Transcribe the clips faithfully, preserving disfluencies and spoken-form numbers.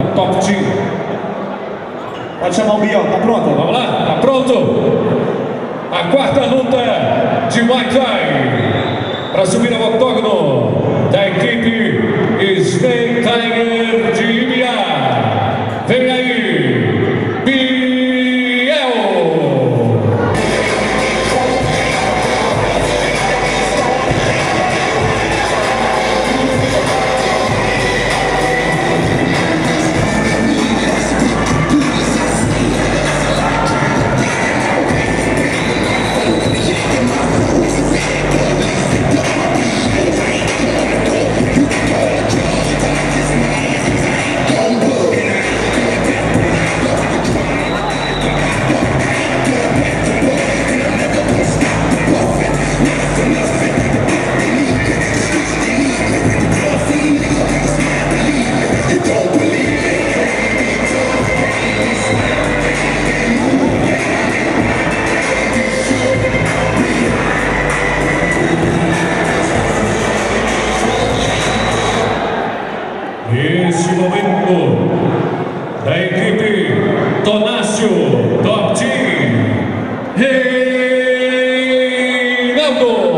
Top Team. Pode chamar o Biel, tá pronto? Vamos lá, tá pronto? A quarta luta de Muay Thai para subir ao octógono da equipe Snake Tiger de Ibiá. Vem aí, Biel! Esse momento da equipe Tonácio Top Team, Reinaldo.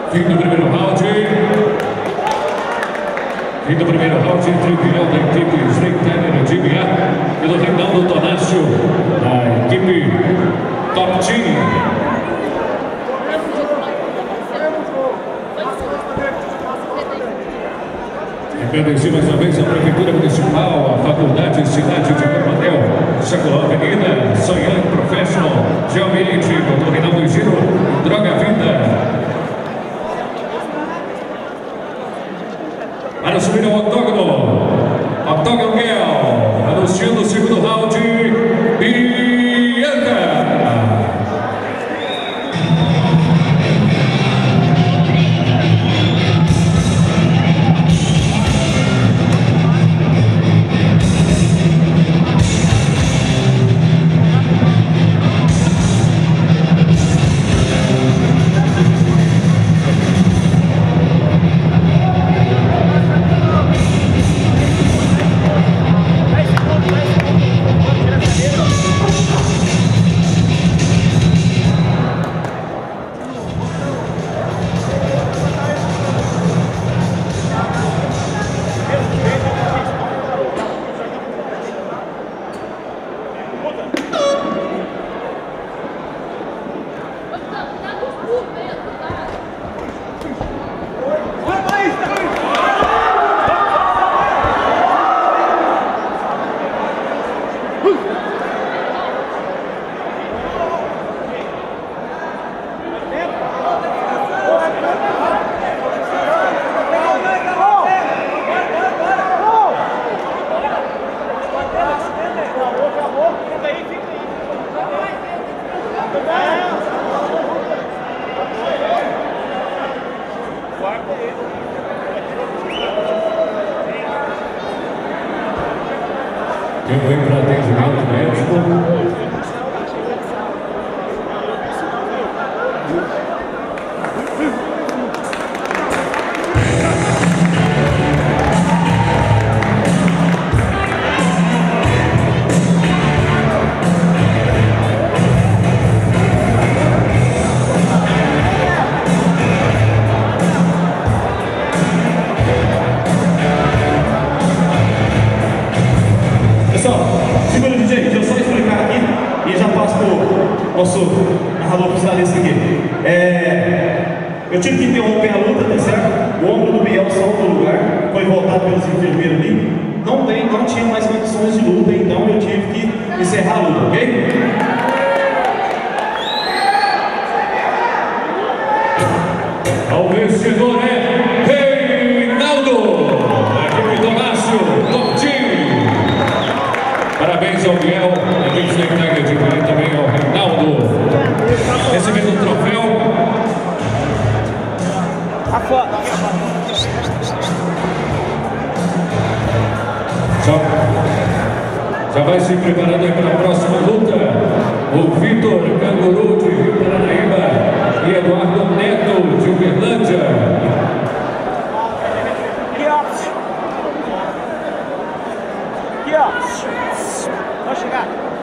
Fim do primeiro round. Fim do primeiro round entre o campeão da equipe Snake Tiger de M A pelo Reinaldo Tonácio da equipe Top Team. Agradecer mais uma vez a Prefeitura Municipal, a Faculdade Cidade de Carbonel, Sacolão Avenida, Sonhando Professional, Geoambiente, doutor Reinaldo Giro, Droga Vida. Para subir ao octógono, Octógono Girl, anunciando o segundo round, Bianca. Quem vem para atendimento médico? Nosso narrador finalista aqui. É, eu tive que interromper a luta, tá certo? O ombro do Biel saiu do lugar, foi voltado pelos enfermeiros ali. Não, tem, não tinha mais condições de luta, então eu tive que encerrar a luta, ok? O vencedor é Reinaldo, da equipe Tonácio, Top Team. Parabéns ao Biel, a equipe Snake Tiger de Bahia, também ao Reinaldo, recebendo o troféu. Já, já vai se preparando aí para a próxima luta. O Vitor Canguru de Rio Paranaíba e Eduardo Neto de Uberlândia. Aqui, ó. Pode chegar.